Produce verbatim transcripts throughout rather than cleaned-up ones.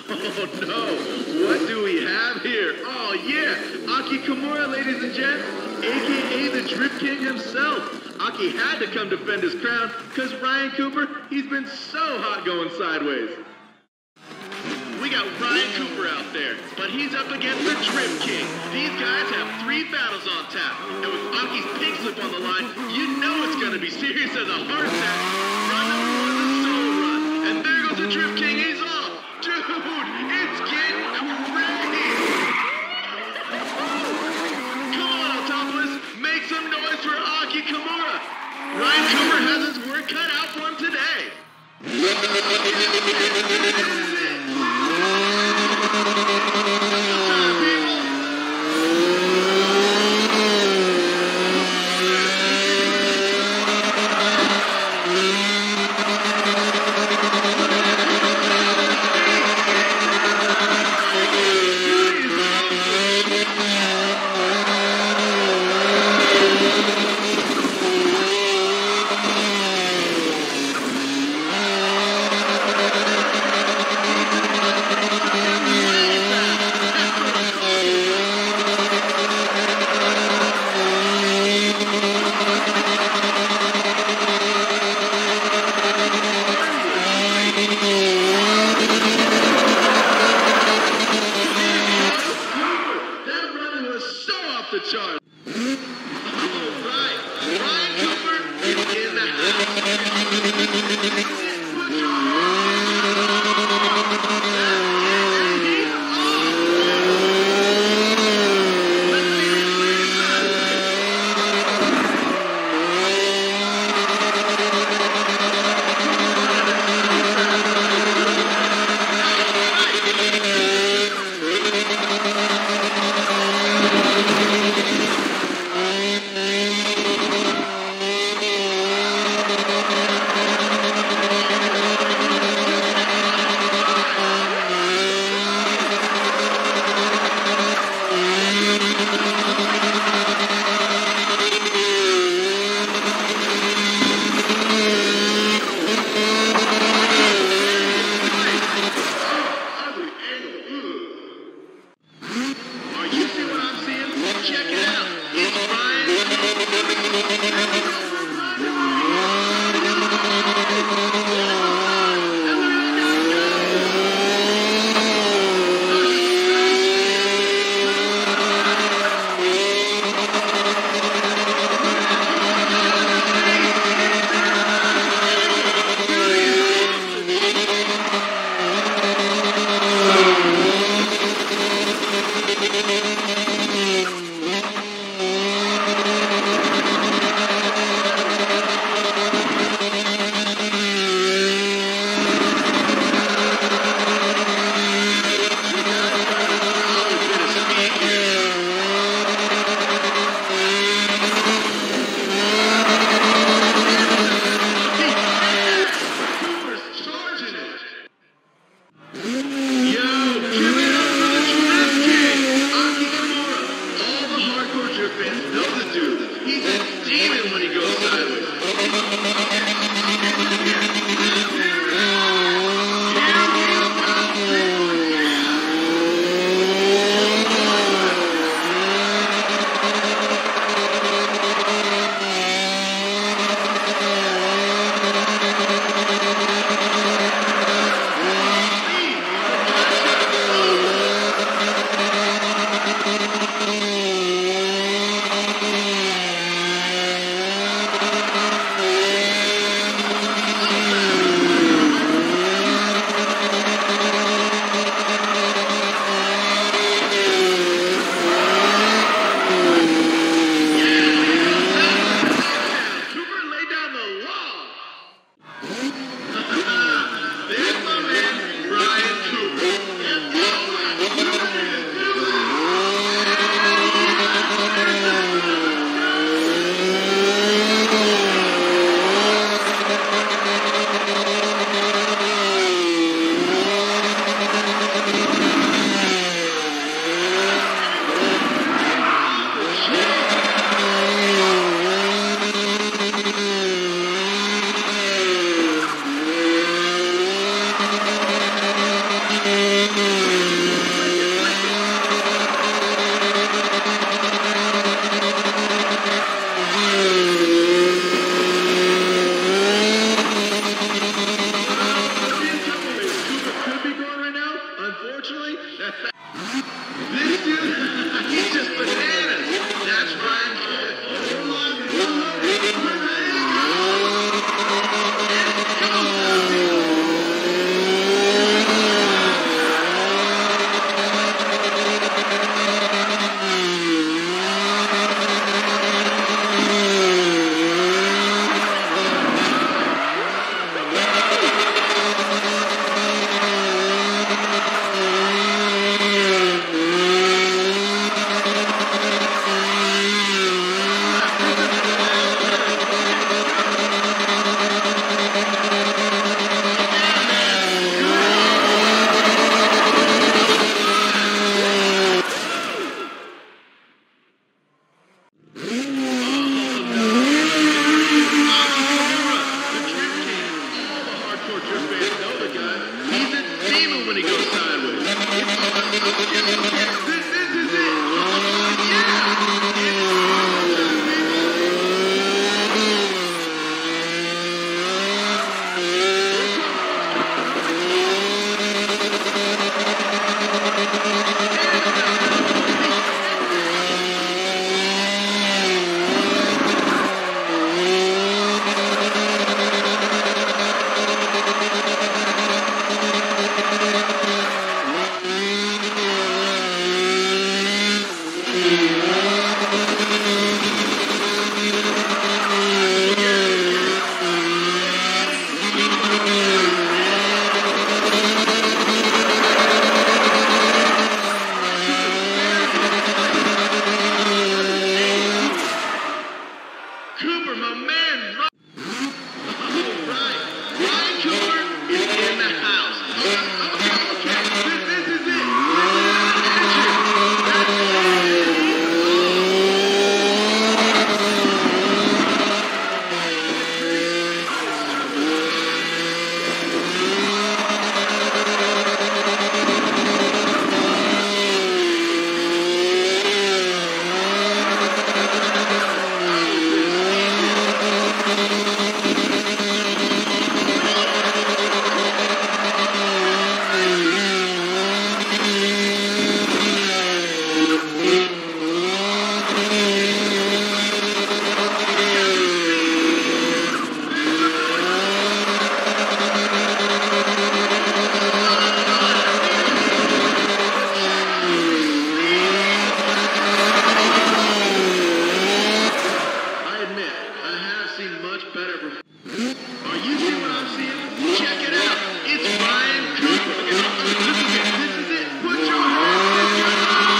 Oh no, what do we have here? Oh yeah, Aki Kimura, ladies and gents, aka the Drip King himself. Aki had to come defend his crown, cause Ryan Cooper, he's been so hot going sideways. We got Ryan Cooper out there, but he's up against the Drip King. These guys have three battles on tap, and with Aki's pink slip on the line, you know it's gonna be serious as a heart attack. Run number one is a solo run, and there goes the Drip King, he's off. Dude, it's getting crazy. Come on, Autopolis, make some noise for Aki Kimura. Ryan Cooper has his work cut out for him today. when he goes sideways. It's, okay, okay, this, this is it. Oh, yeah! It's awesome, Cooper, my man, right. All right. Ryan Cooper is in the house. Okay, okay, okay. This, this is it. This is action. That's much better. Are you seeing what I'm seeing? Check it out. It's Ryan Cooper. This is it. This is it. Put your hands together.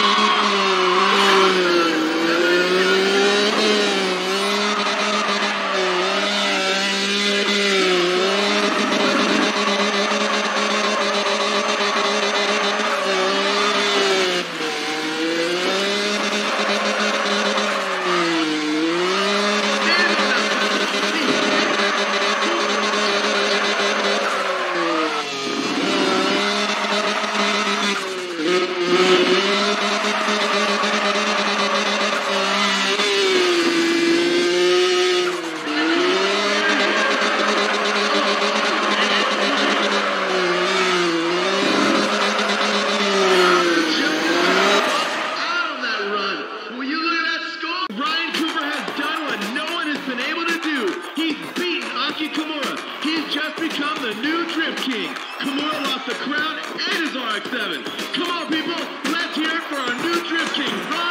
He's just become the new Drift King. Kimura lost the crown and his R X seven. Come on, people, let's hear it for our new Drift King.